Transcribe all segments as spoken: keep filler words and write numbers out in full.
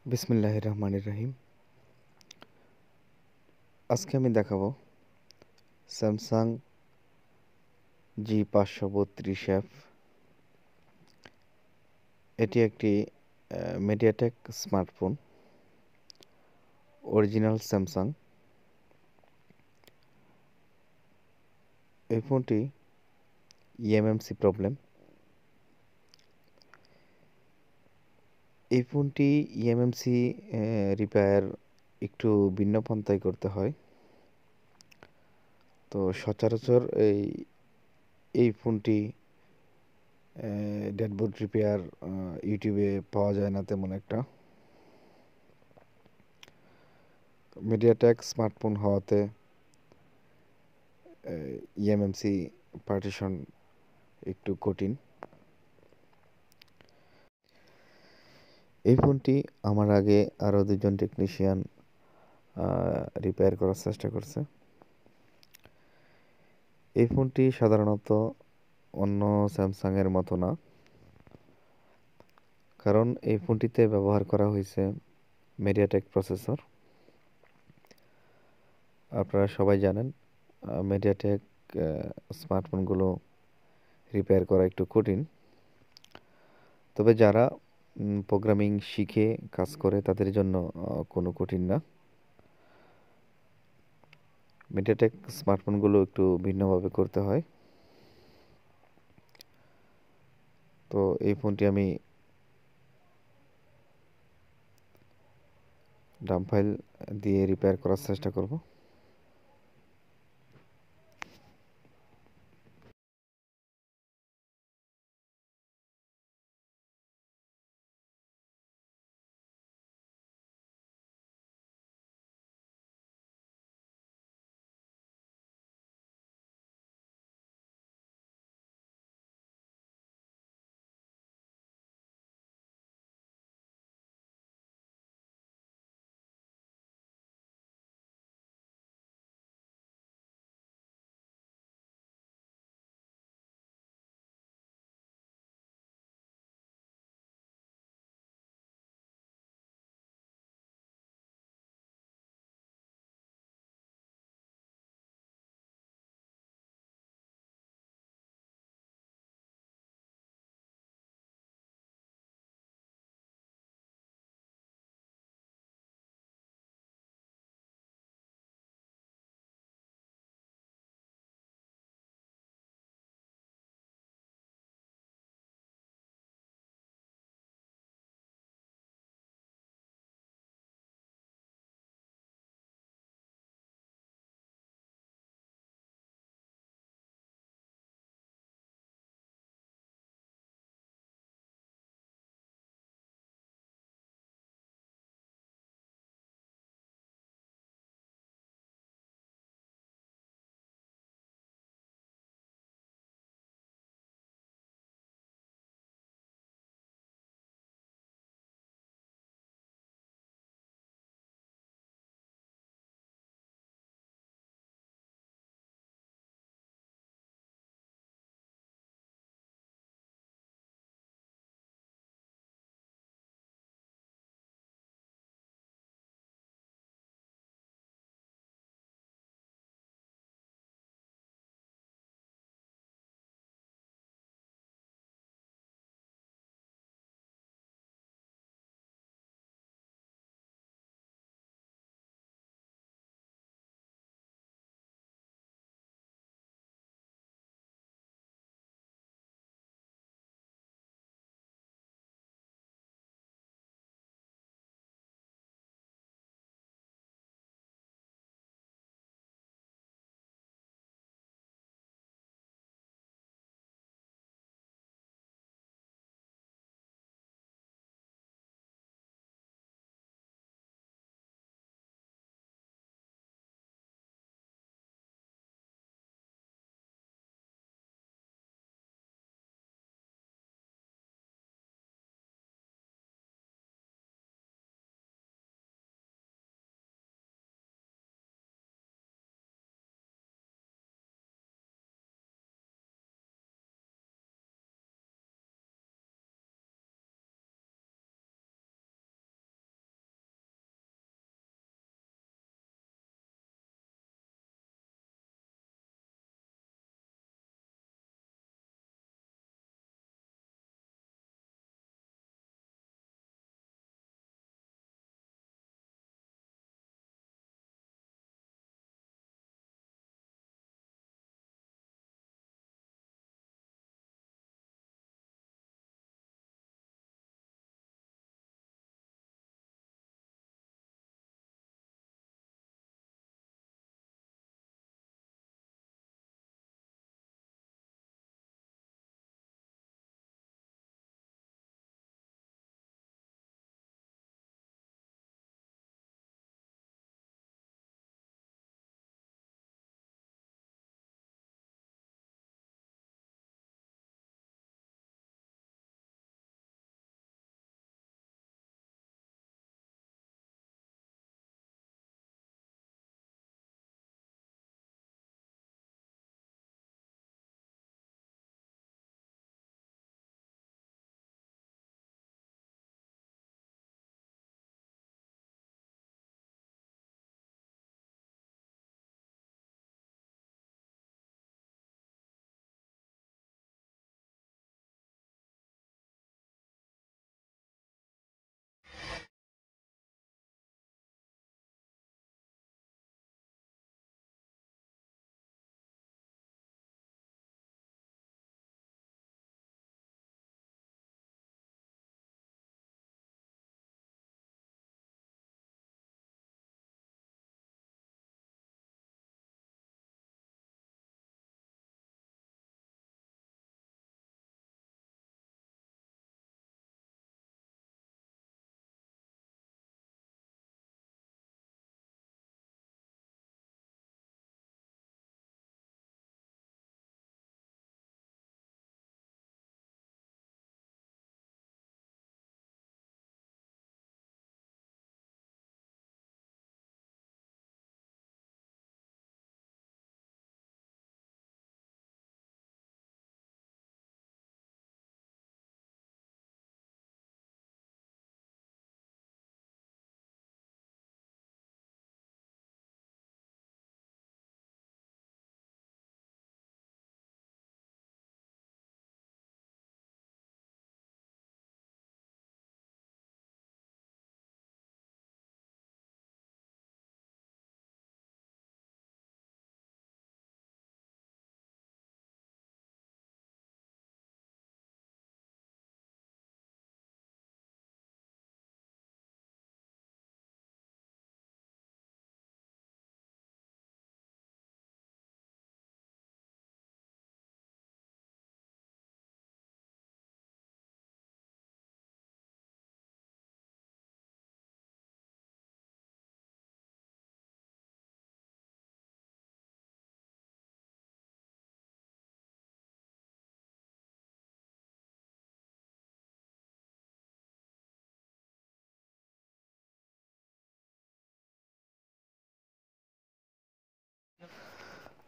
বিসমিল্লাহির রহমানির রহিম। আজকে আমি দেখাবো স্যামসাং জি পাঁচশো বত্রিশ এফ। এটি একটি মিডিয়াটেক স্মার্টফোন, অরিজিনাল স্যামসাং। এই ফোনটি ইএমএমসি প্রবলেম। এই ফোনটি ইএমএমসি রিপেয়ার একটু ভিন্ন পন্থায় করতে হয়। তো সচরাচর এই এই ফোনটি ড্যাশবোর্ড রিপেয়ার ইউটিউবে পাওয়া যায় না তেমন একটা। মিডিয়াটেক স্মার্টফোন হওয়াতে ইএমএমসি পার্টিশন একটু কঠিন। এই ফোনটি আমার আগে আরও দুজন টেকনিশিয়ান রিপেয়ার করার চেষ্টা করছে। এই ফোনটি সাধারণত অন্য স্যামসাংয়ের মতো না, কারণ এই ফোনটিতে ব্যবহার করা হয়েছে মিডিয়াটেক প্রসেসর। আপনারা সবাই জানেন মিডিয়াটেক স্মার্টফোনগুলো রিপেয়ার করা একটু কঠিন। তবে যারা প্রোগ্রামিং শিখে কাজ করে তাদের জন্য কোনো কঠিন না। মিডিয়াটেক স্মার্টফোনগুলো একটু ভিন্নভাবে করতে হয়। তো এই ফোনটি আমি ডাম্প ফাইল দিয়ে রিপেয়ার করার চেষ্টা করব।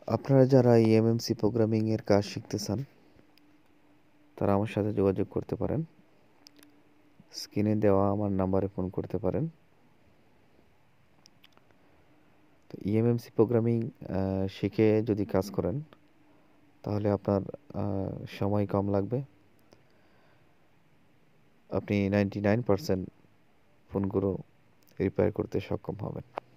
আপনারা যারা এই এমএমসি প্রোগ্রামিংয়ের কাজ শিখতে চান তারা আমার সাথে যোগাযোগ করতে পারেন। স্ক্রিনে দেওয়া আমার নাম্বারে ফোন করতে পারেন। তো ইএমএমসি প্রোগ্রামিং শিখে যদি কাজ করেন তাহলে আপনার সময় কম লাগবে, আপনি নাইনটি নাইন পার্সেন্ট ফোনগুলো রিপেয়ার করতে সক্ষম হবেন।